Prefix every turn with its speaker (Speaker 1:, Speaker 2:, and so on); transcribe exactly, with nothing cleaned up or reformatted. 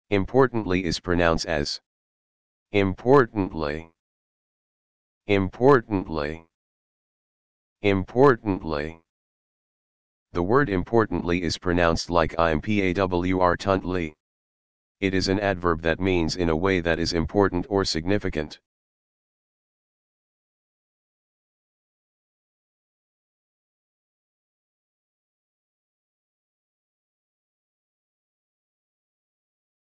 Speaker 1: Importantly is pronounced as importantly, importantly, importantly. The word importantly is pronounced like im-PAWR-tuhnt-lee. It is an adverb that means in a way that is important or significant.